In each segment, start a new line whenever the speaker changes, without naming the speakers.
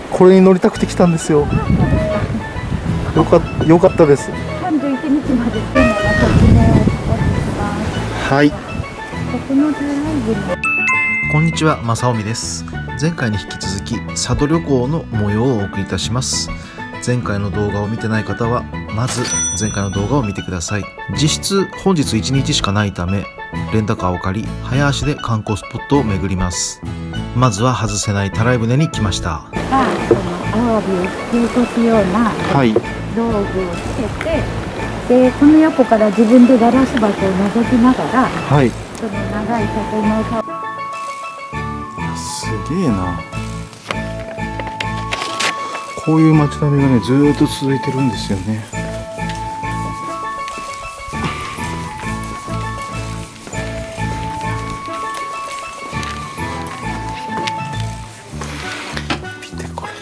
これに乗りたくて来たんですよ。よかったです。
31日までっていうのが説明をお願いします。
はい。
ここのドライブの
こんにちは、正臣です。前回に引き続き佐渡旅行の模様をお送りいたします。前回の動画を見てない方はまず前回の動画を見てください。実質本日1日しかないためレンタカーを借り早足で観光スポットを巡ります。まずは外せないたらい船に来ました。
がそのアワビを引き落とすような
はい。
道具をつけて、でこの横から自分でガラス箱を覗きながら、
はい。
その長い竹の竿
すげえな。こういう街並みがね、ずーっと続いてるんですよね。見てこれ。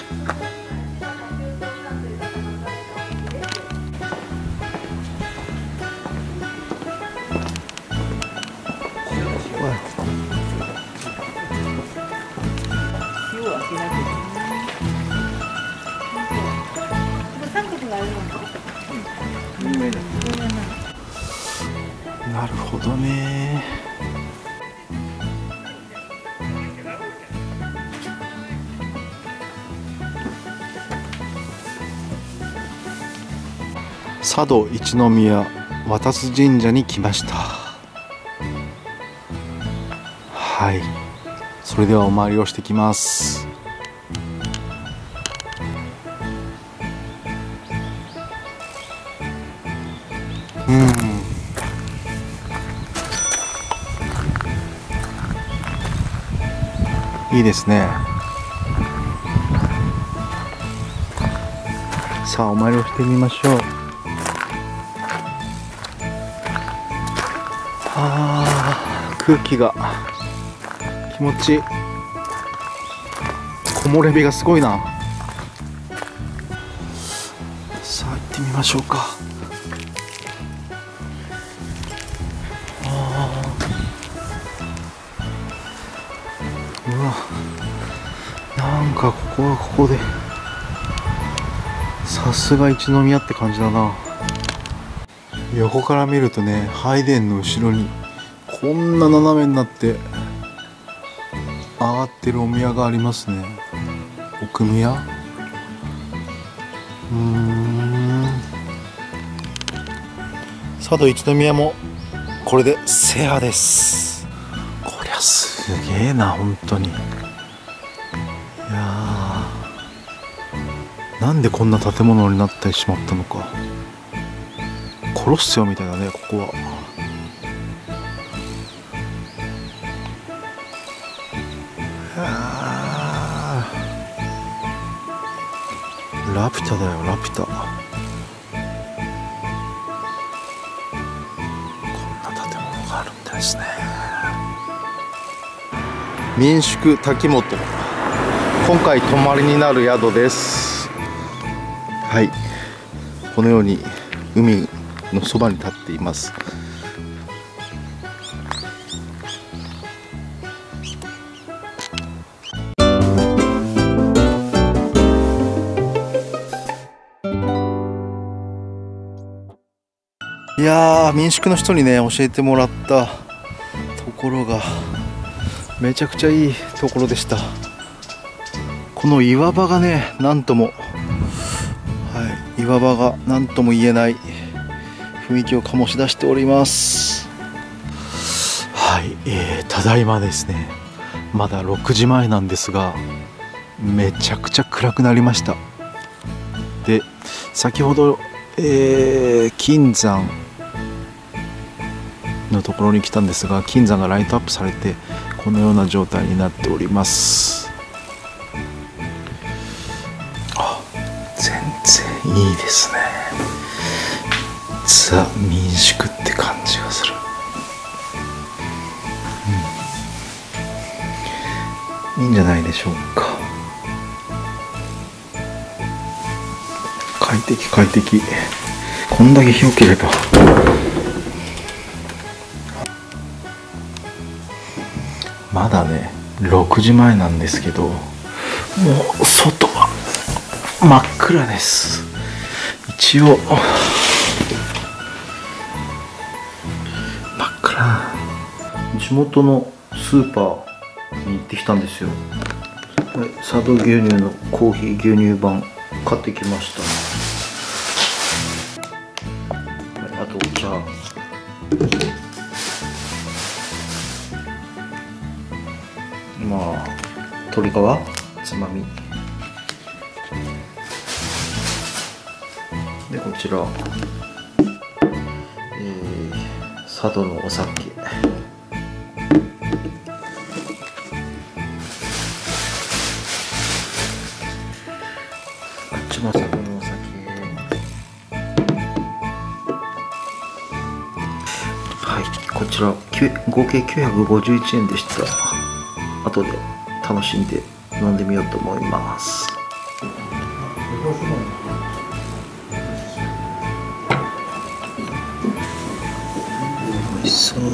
なるほどね。佐渡一宮渡津神社に来ました。はい、それではお参りをしてきます。いいですね。さあお参りをしてみましょう。空気が気持ちいい。木漏れ日がすごいな。さあ行ってみましょうか。うわ、なんかここはここでさすが一宮って感じだな。横から見るとね、拝殿の後ろにこんな斜めになって上がってるお宮がありますね。奥宮。佐渡一宮もこれで制覇です。こりゃすげえな、本当に。いやー、なんでこんな建物になってしまったのか。コロッセオみたいだね、ここは。ラピュタだよ、ラピュタ。こんな建物があるんですね。民宿滝本、今回泊まりになる宿です。はい、このように海のそばに立っています。いやー、民宿の人にね教えてもらったところがめちゃくちゃいいところでした。この岩場がね、なんとも、岩場がなんとも言えない雰囲気を醸し出しております。はい、ただいまですね、まだ6時前なんですが、めちゃくちゃ暗くなりました。で、先ほど、金山のところに来たんですが、金山がライトアップされてこのような状態になっております。全然いいですね。ザ・民宿って感じがする。いいんじゃないでしょうか。快適快適。こんだけ広ければ。まだね6時前なんですけど、 う外は真っ暗です。一応真っ暗。地元のスーパーに行ってきたんですよ。佐渡牛乳のコーヒー牛乳版買ってきました。あとお茶、まあ鶏皮つまみで、こちら、佐渡のお酒、こっちも佐渡のお酒、はい、こちら合計951円でした。後で楽しんで飲んでみようと思います。美味しそう。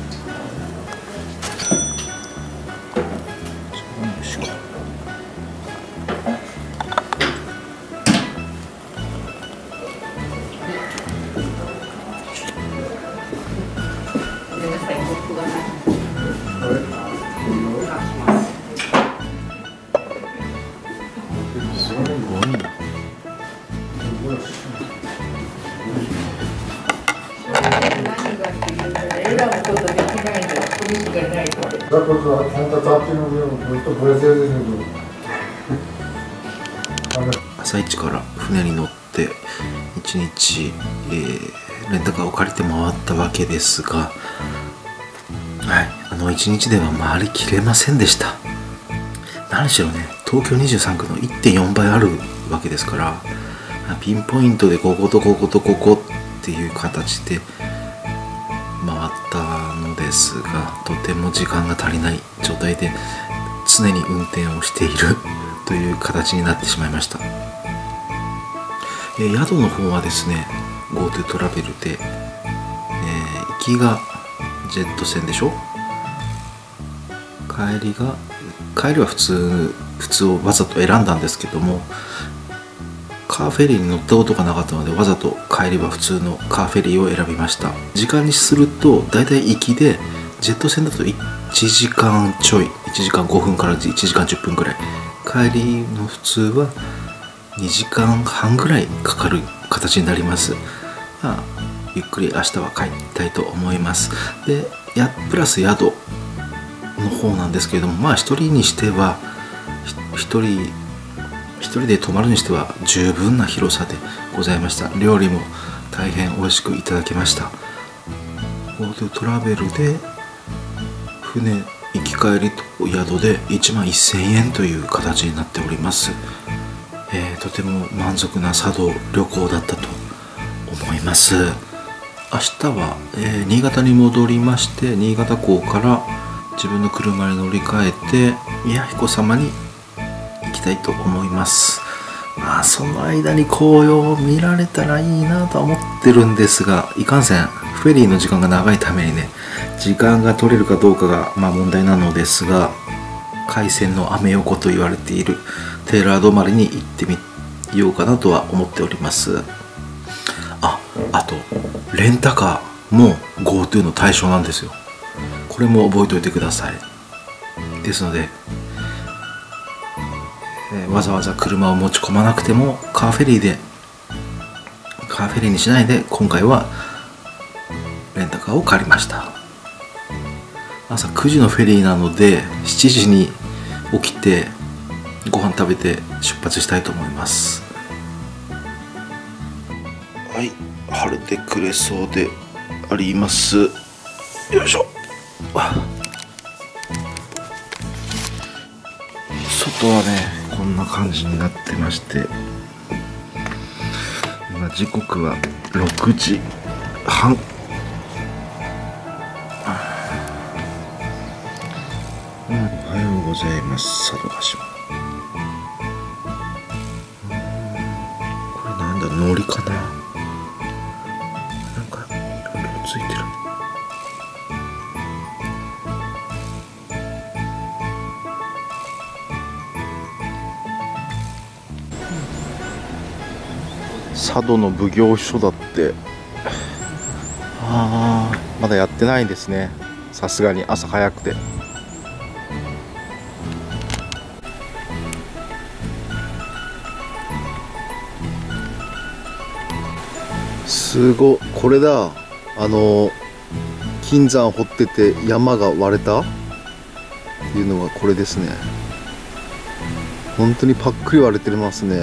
朝一から船に乗って一日、レンタカーを借りて回ったわけですが、はい、一日では回りきれませんでした。何しろね、東京23区の 1.4 倍あるわけですから、ピンポイントでこことこことここっていう形で回ったのですが、とても時間が足りない状態で常に運転をしているという形になってしまいました。宿の方はですね、 GoTo トラベルで、行きがジェット船でしょ、帰りは普通をわざと選んだんですけども、カーフェリーに乗ったことがなかったので、わざと帰りは普通のカーフェリーを選びました。時間にするとだいたい行きでジェット船だと1時間ちょい、1時間5分から1時間10分ぐらい、帰りの普通は2時間半ぐらいかかる形になります。ゆっくり明日は帰りたいと思います。で、プラス宿の方なんですけれども、一人にしては一人で泊まるにしては十分な広さでございました。料理も大変美味しくいただきました。 GoTo トラベルで船行き帰りと宿で1万1000円という形になっております。とても満足な佐渡旅行だったと思います。明日は、新潟に戻りまして、新潟港から自分の車に乗り換えて宮彦様に行きたいと思います。その間に紅葉を見られたらいいなとは思ってるんですが、いかんせんフェリーの時間が長いためにね、時間が取れるかどうかが問題なのですが、海鮮のアメ横と言われているテーラー止まりに行ってみようかなとは思っております。あとレンタカーも GoTo の対象なんですよ。これも覚えておいてください。ですので、わざわざ車を持ち込まなくてもカーフェリーにしないで、今回はレンタカーを借りました。朝9時のフェリーなので、7時に起きてご飯食べて出発したいと思います。はい、晴れてくれそうであります。よいしょ。外はね、こんな感じになってまして、今時刻は6時半。おはようございます。佐渡島。これなんだ、海苔かな、なんか色ついてる。 佐渡の奉行所だって。まだやってないですね、さすがに朝早くて。すごい、これだ。金山掘ってて山が割れたっていうのがこれですね。本当にパックリ割れてますね。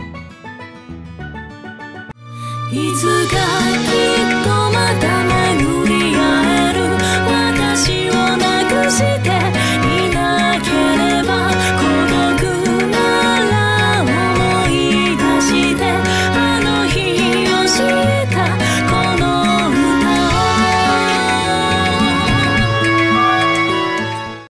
いつかきっとまた巡